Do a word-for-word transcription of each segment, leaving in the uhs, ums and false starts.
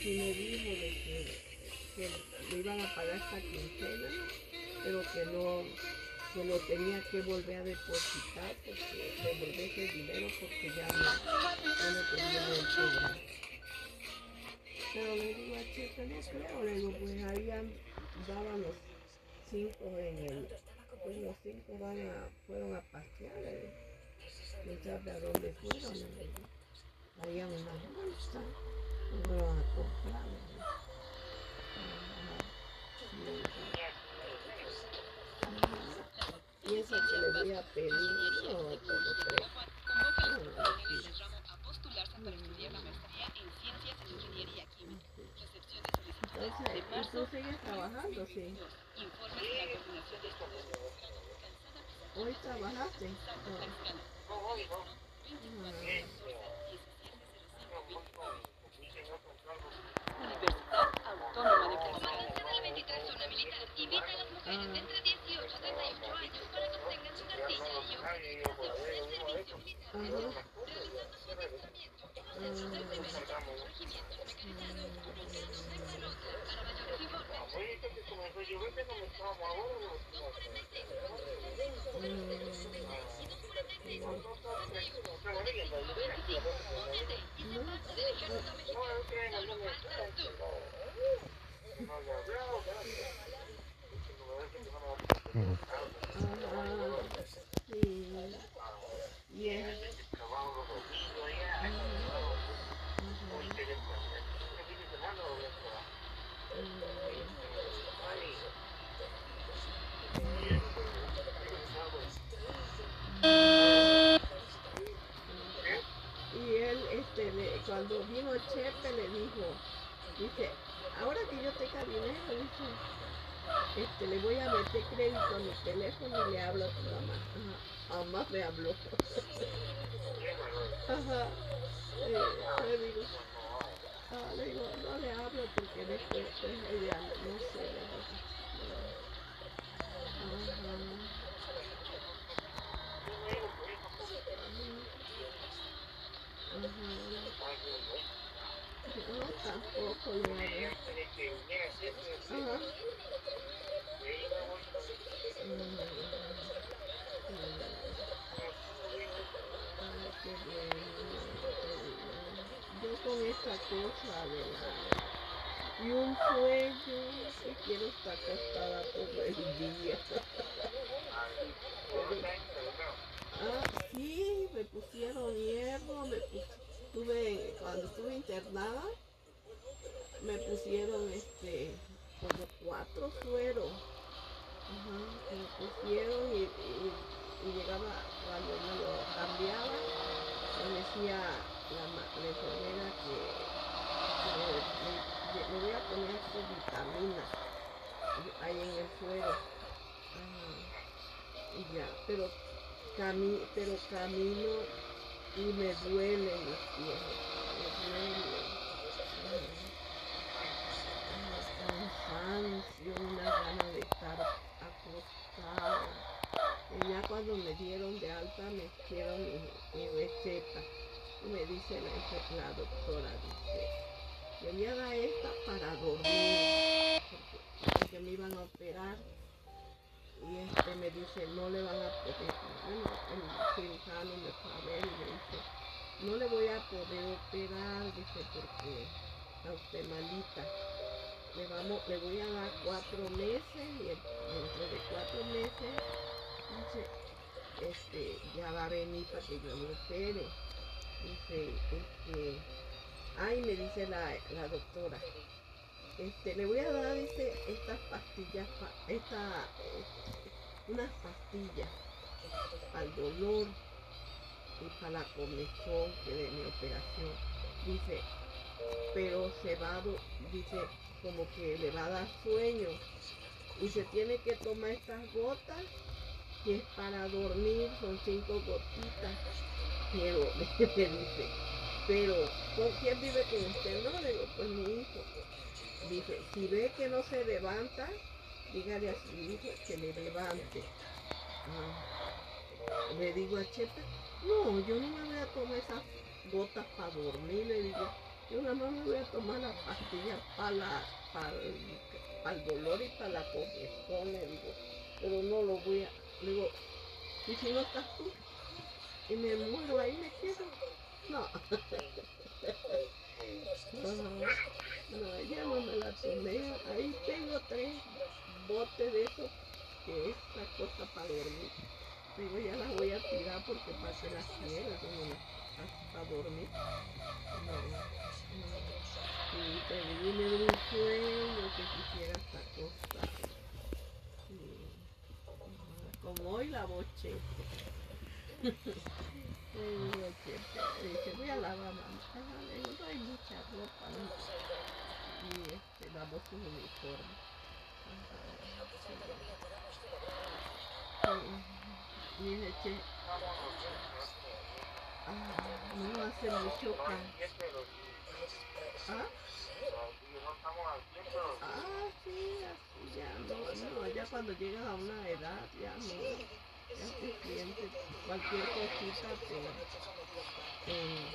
sí me dijo de que, que me iban a pagar esta quincena, pero que no, que lo tenía que volver a depositar, porque devolver ese dinero porque ya no, ya no tenía el cobrar. Pero le digo a Chepe, no creo, le digo, pues ahí daban los cinco en el, pues los cinco van a, fueron a pasear, le digo. ¿Quién sabe a dónde fueron? Le digo. Había una bolsa, no fueron a comprar, le digo. Ajá, sí. Ajá. Y eso que le voy a pedir, no, ¿cómo crees? No, aquí. Entonces, ¿y tú sigues trabajando? Sí. ¿Hoy trabajaste? No. No, hoy no. Universidad Autónoma de Comandante de la veintitrés Zona Militar invita a las mujeres de entre dieciocho a treinta y ocho años para que obtengan su cartilla y autorización del servicio militar nacional, realizando su adiestramiento en los centros del primer y segundo regimientos mecanizados o los centros de Excelota. Para mayores informes, dos cuarenta y seis, sesenta y dos cuarenta y dos y dos cuarenta y seis, sesenta y uno, veinticinco veinticinco. Únete y sé parte del ejército mexicano. Solo faltas tú. Ajá, sí. Y es... Y él, este, le, cuando vino Chepe, le dijo, dice, ahora que yo tenga dinero, dice, este, le voy a meter crédito a mi teléfono y le hablo a tu mamá. Ajá, mamá me habló. Ajá, eh, le digo, ah, le digo, no le hablo porque después, pues, ella, no sé, le digo. Ajá. No, tampoco le hago. Ajá. Mm. Ay, qué bueno, te digo. Yo con esta cosa de la... Y un sueño que quiero estar acostada todo el día. Pero... Ah, sí, me pusieron hierro, me pus... Tuve, cuando estuve internada, me pusieron este, como cuatro sueros. Ajá, me pusieron y, y, y llegaba, cuando me lo cambiaba, me decía la, la enfermera que, que le, le, le voy a poner sus vitaminas ahí en el suero. Ajá, y ya, pero, cami, pero camino y me duelen los pies, me duelen. Cansancio, una gana de estar acostada. Y ya cuando me dieron de alta me hicieron mi, mi receta y me dice la, la doctora, dice, le voy a dar esta para dormir porque, porque me iban a operar y este me dice no le van a poder, bueno, el cirujano me fue a ver y me dice no le voy a poder operar, dice, porque está usted malita. Le, vamos, le voy a dar cuatro meses y dentro de cuatro meses dice, este, ya va a venir para que yo lo opere. Dice, este, ay, me dice la, la doctora, este, le voy a dar, dice, estas pastillas, esta, este, unas pastillas para el dolor y para la comezón que de mi operación. Dice, pero se va a, dice, como que le va a dar sueño y se tiene que tomar estas gotas que es para dormir, son cinco gotitas, pero me dice, pero ¿con quién vive con usted? No, le digo, pues mi hijo. Dice, si ve que no se levanta, dígale a su hijo que le levante. Ah, le digo a Chepe, no, yo no me voy a tomar esas gotas para dormir, le digo, Yo nada más me voy a tomar la pastilla para la, para el, para el dolor y para la congestión, le digo, pero no lo voy a, le digo, y si no estás tú, y me muero ahí, me quedo, no, no, no, ya no me la tomé, ahí tengo tres botes de esos, que es la cosa para dormir, digo, ya las voy a tirar porque para que las quiero, como no, para dormir, no, no. Sí, te digo, me dio un sueño que quisiera estar acostada. Sí. Como hoy la boche. Dice, voy a lavar, mamá. Ajá, le digo, no hay mucha ropa, ¿no? Y este, lavó su uniforme. Ajá, sí. Y dice, che, ah, no hace mucho calor. ¿Ah? Ah, sí, así ya no, no, ya cuando llegas a una edad ya no, ya te sientes cualquier cosita te, te,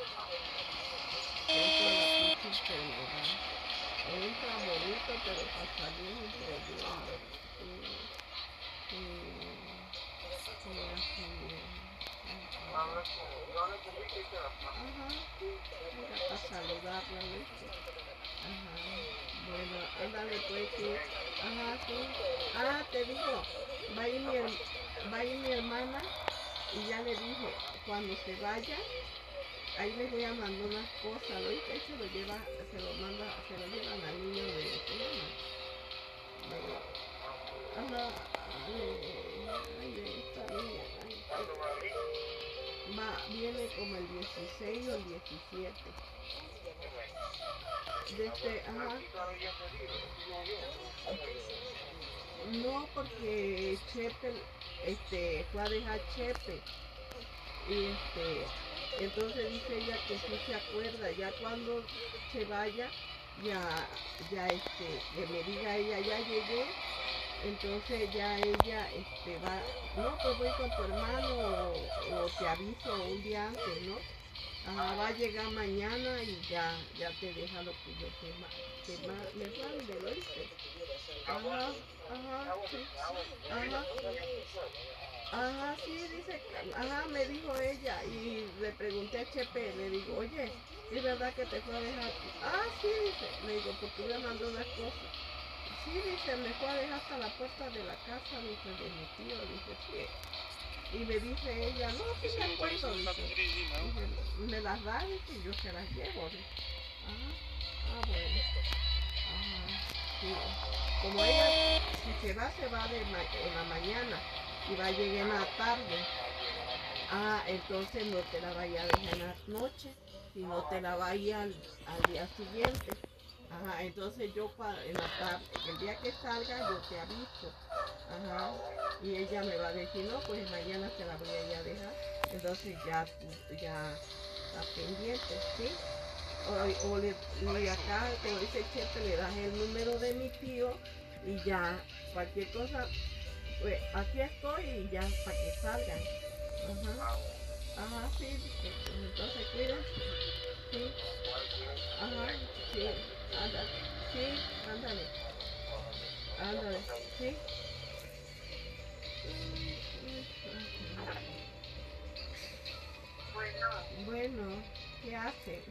te entra la pinche enfermedad. Entra bonito, pero para salir es un problema. Sí, sí, sí, así es. Ajá, sí, era para saludarla, ¿viste? Ajá, bueno, ándale pues, sí. Ajá, sí. Ah, te digo, va a ir mi, va a ir mi hermana y ya le dije, cuando se vaya, ahí les voy a mandar unas cosas, ¿no? Y que se lo lleva, se lo manda, se lo llevan al niño de, ¿qué se llama? De, ajá, de, ay, de esta niña, ay, va, viene como el dieciséis o el diecisiete. Desde, ajá. No, porque Chepe, este, fue a dejar Chepe. Y este, entonces dice ella que sí se acuerda, ya cuando se vaya, ya, ya este, que me diga ella, ya llegué, entonces ya ella, este, va, no, pues voy con tu hermano o, o te aviso un día antes, ¿no? Ajá, va a llegar mañana y ya, ya te deja lo que yo te, ma te ma me mande, ¿lo oíste? Ajá, ajá, sí, ajá, ajá, sí, dice, ajá, me dijo ella y le pregunté a Chepe, le digo, oye, ¿es verdad que te fue a dejar? Ah, sí, dice, le digo, porque me mandó unas cosas. Sí, dice, me fue a dejar hasta la puerta de la casa, dice, de mi tío, dice, sí. Y me dice ella, no, sí me acuerdo, dice, dice, me las da, dice, y yo se las llevo, dice. Ajá, ah, bueno, ajá, sí. Como ella, si se va, se va de ma en la mañana y va a llegar en la tarde. Ah, entonces no te la vaya a dejar en la noche, sino te la vaya al, al día siguiente. Ajá, entonces yo para en la tarde, el día que salga yo te aviso. Ajá, y ella me va a decir, no, pues mañana te la voy a ir a dejar. Entonces ya, ya está pendiente, ¿sí? O, o le, y acá, como dice Chepe, le das el número de mi tío y ya cualquier cosa, pues aquí estoy y ya para que salgan. Ajá, ajá, sí, entonces cuídense, sí, ajá, sí, ándale, sí, ándale, ándale, sí. Bueno, ¿qué hacen?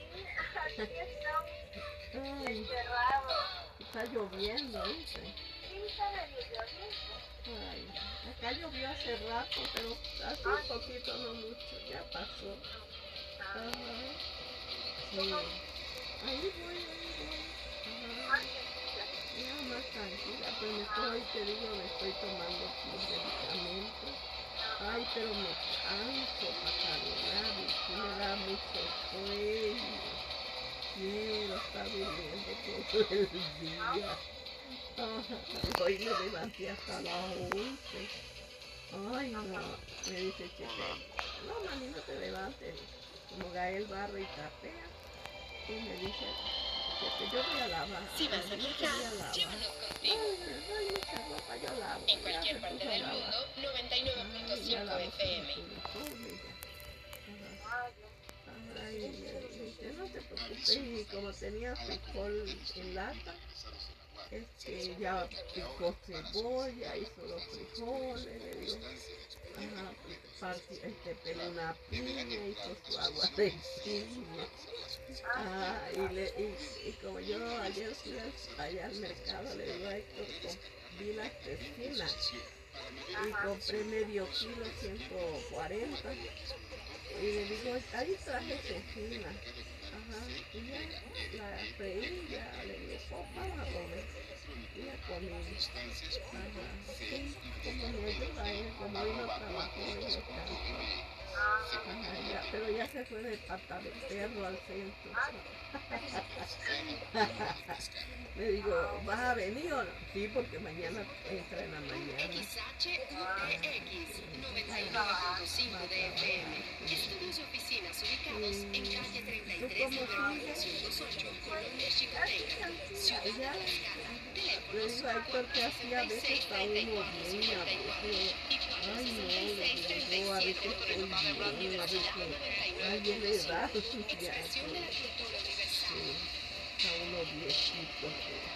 Ay, está lloviendo, ¿viste? Ay, acá llovió hace rato, pero hace un poquito, no mucho, ya pasó. Ajá, sí. Ahí voy, ahí voy. Ajá. Ya más tranquila, pero me estoy, te digo, me estoy tomando mis medicamentos. Ay, pero me canso para caminar y sí me da mucho sueño. Quiero estar durmiendo todo el día. Ay, hoy me levanté hasta las once. Ay, no, me dice Chepe, no, mami, no te levantes. Como Gael barre y trapea. Y me dice, Chepe, yo voy a lavar. Si vas a Ay, no te viajar, voy a lavar. llévanos contigo. Ay, no hay mucha ropa, yo lavo. En Ya cualquier se parte puso a del lavar. mundo, noventa y nueve punto Ay, ya cinco lavó F M. su uniforme ya. Ajá. Ay, me dice, no te preocupes. preocupes. Y como tenía frijol en lata, este, ya picó cebolla, hizo los frijoles, le dio, ajá, partí, este, peló una piña, hizo su agua de piña. Ah, y, le, y, y como yo ayer fui al, allá al mercado, le digo a Héctor, vi las cecinas y compré medio kilo, ciento cuarenta. Y le digo, ahí traje cecina. Ajá, y ya la freí, ya le digo, oh, vamos a comer. Y ya comimos. Ajá, sí, como me ayuda él, como hoy no trabajó y descansó. Ajá, ya, pero ya se fue de pata de perro al centro. Le digo, ¿vas a venir o no? Sí, porque mañana entra en la mañana. X H U X noventa y nueve punto cinco de F M. Estudios y oficinas ubicados en calle treinta y tres, número mil doscientos ocho, Colonia Chicoteca, Ciudad de Ya, Tlaxcala. le digo a Héctor que así a veces está uno bien aburrido. Ay, no, le digo yo, a veces estoy bien, a veces, ay, en edad, ya, sí, sí, está uno viejito.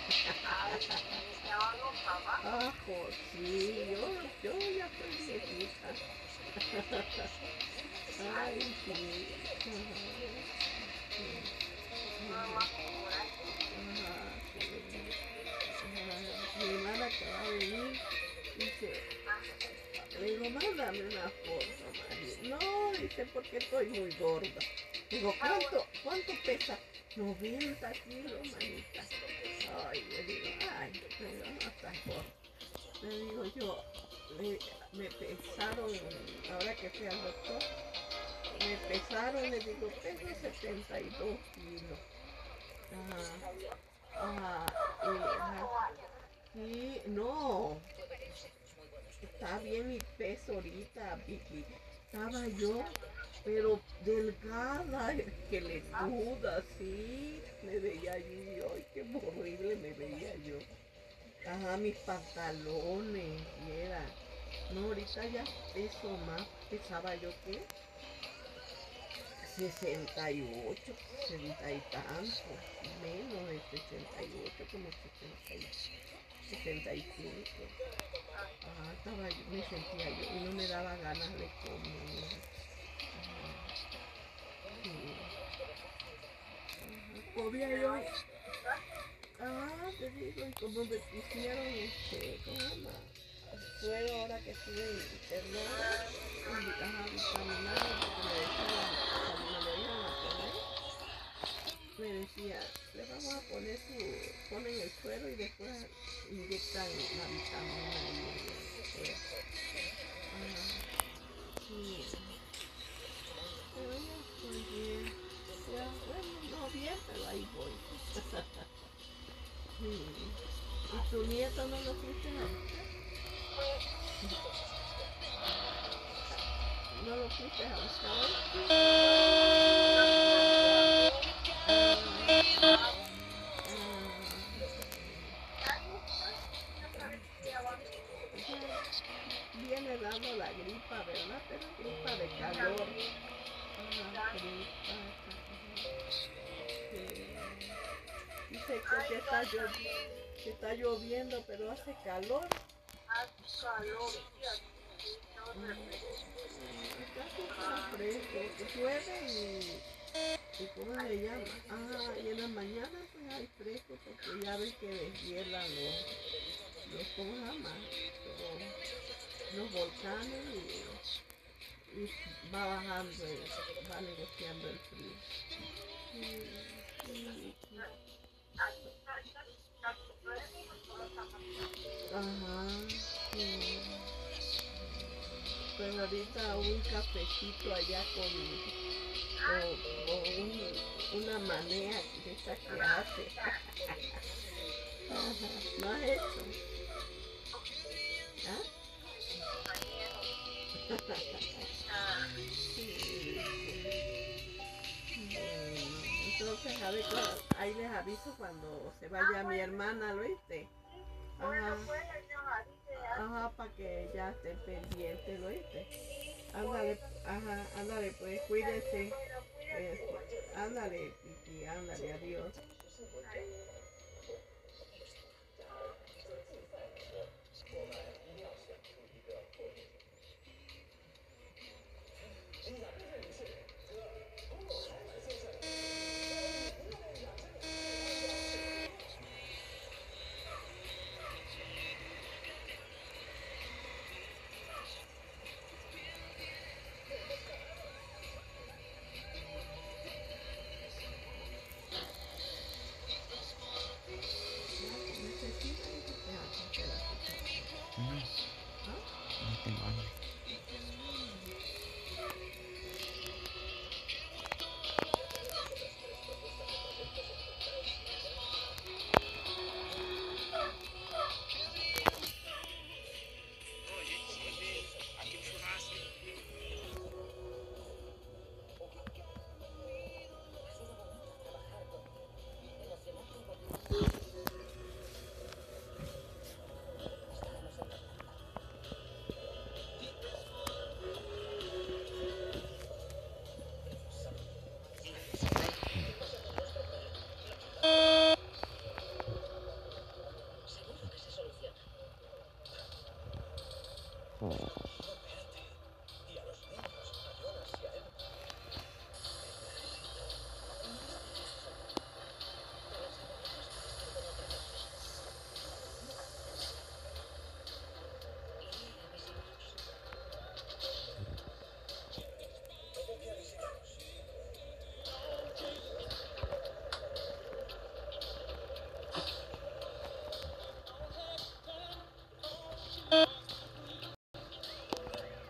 Ah, sí, yo, yo ya soy viejita. Ay, sí. Ajá, sí. Ajá, mi hermana que va a venir dice, le digo, mándame una foto, María. No, dice, porque estoy muy gorda. Digo, ¿cuánto, cuánto pesa? noventa kilos, manita. Ay, le digo, ay, pero no estás gorda. Le digo yo, le, me pesaron, ahora que fui al doctor, me pesaron, le digo, peso setenta y dos kilos. Ajá, ajá, y, ajá, sí, no, está bien mi peso ahorita, Vicky. Estaba yo, pero delgada, que le duda, sí, me veía yo, ay, qué horrible me veía yo. Ajá, mis pantalones, y era. No, ahorita ya peso más, pesaba yo qué, sesenta y ocho, sesenta y tanto, menos de sesenta y ocho, como sesenta, sesenta y cinco. Ajá, estaba yo, me sentía yo y no me daba ganas de comer. Ajá, sí. Ajá, comía yo. Ah, te digo, y como me pusieron este, ¿cómo se llama? Suero ahora que estuve internada, y, ajá, vitaminada, porque me decían, cuando me lo iban a poner, me decía, le vamos a poner su, ponen el suero y después inyectan la vitamina y el suero. Ajá, sí, pero ya estoy bien, ya, bueno, no bien, pero ahí voy. Sí. ¿Y tu nieto no lo fuiste a buscar? ¿No lo fuiste a buscar hoy? Ah, ya viene dando la gripa, ¿verdad? Pero es gripa de calor. Ajá, gripa. Sí. Dice que, que está, llo- que está lloviendo, pero hace calor. Acá sí está fresco, que llueve y, y ¿cómo se llama? Ah, y en la mañana pues hay fresco porque ya ves que deshielan los, los ¿cómo se llama? Los, los volcanes y, y va bajando, el- va negociando el frío. Sí, sí, sí. Ajá, sí. Pues ahorita un cafecito allá con, con, con un, una manea de esa que hace. Ajá, ¿no has hecho? ¿Ah? Sí, sí. Bueno, entonces a ver, cuando- ahí les aviso cuando se vaya mi hermana, ¿lo oíste? Ajá, ajá, para que ya estén pendientes, ¿lo oíste? Ándale, ajá, ándale, pues cuídese. Cuídese. Ándale, Kiki, ándale, adiós.